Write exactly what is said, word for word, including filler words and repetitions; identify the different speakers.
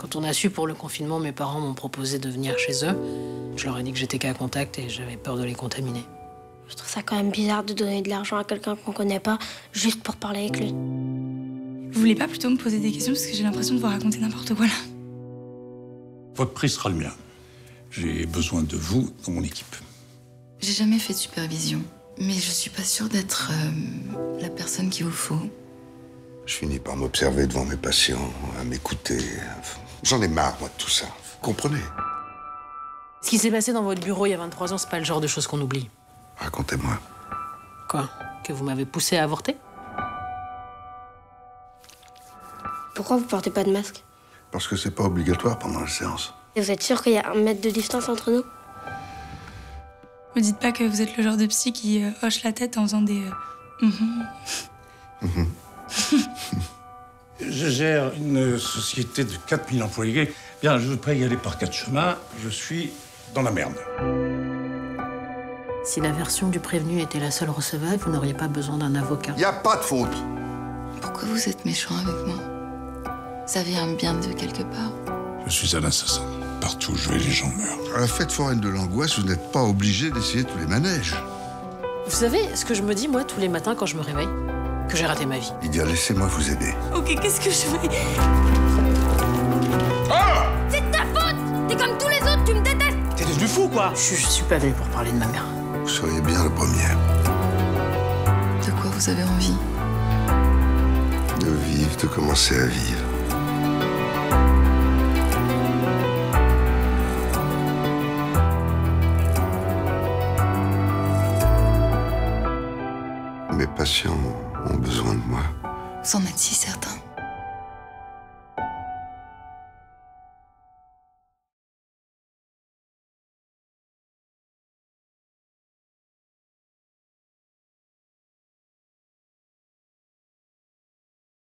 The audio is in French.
Speaker 1: Quand on a su pour le confinement, mes parents m'ont proposé de venir chez eux. Je leur ai dit que j'étais cas contact et j'avais peur de les contaminer.
Speaker 2: Je trouve ça quand même bizarre de donner de l'argent à quelqu'un qu'on connaît pas juste pour parler avec lui.
Speaker 3: Vous voulez pas plutôt me poser des questions parce que j'ai l'impression de vous raconter n'importe quoi là.
Speaker 4: Votre prix sera le mien. J'ai besoin de vous dans mon équipe.
Speaker 5: J'ai jamais fait de supervision, mais je suis pas sûre d'être euh, la personne qu'il vous faut.
Speaker 6: Je finis par m'observer devant mes patients, à m'écouter. J'en ai marre, moi, de tout ça. Vous comprenez?
Speaker 1: Ce qui s'est passé dans votre bureau il y a vingt-trois ans, c'est pas le genre de choses qu'on oublie.
Speaker 6: Racontez-moi.
Speaker 1: Quoi? Que vous m'avez poussé à avorter?
Speaker 2: Pourquoi vous portez pas de masque?
Speaker 6: Parce que c'est pas obligatoire pendant la séance.
Speaker 2: Et vous êtes sûr qu'il y a un mètre de distance entre nous?
Speaker 3: Me dites pas que vous êtes le genre de psy qui euh, hoche la tête en faisant des... Euh, mm-hmm.
Speaker 6: Mm-hmm.
Speaker 4: Je gère une société de quatre mille employés. Bien, je ne veux pas y aller par quatre chemins. Je suis dans la merde.
Speaker 1: Si la version du prévenu était la seule recevable, vous n'auriez pas besoin d'un avocat.
Speaker 6: Y a pas de faute.
Speaker 5: Pourquoi vous êtes méchant avec moi? Ça vient bien de quelque part.
Speaker 4: Je suis un assassin. Partout où je vais, les gens meurent.
Speaker 6: À la fête foraine de l'angoisse, vous n'êtes pas obligé d'essayer tous les manèges.
Speaker 1: Vous savez ce que je me dis, moi, tous les matins quand je me réveille? Que j'ai raté ma vie.
Speaker 6: Lydia, laissez-moi vous aider.
Speaker 3: Ok, qu'est-ce que je fais?
Speaker 2: C'est de ta faute! T'es comme tous les autres, tu me détestes!
Speaker 7: T'es devenu fou, quoi!
Speaker 1: Je, je suis pas venue pour parler de ma mère.
Speaker 6: Vous seriez bien le premier.
Speaker 5: De quoi vous avez envie?
Speaker 6: De vivre, de commencer à vivre. Mes patients ont besoin de moi.
Speaker 5: Vous en êtes si certain?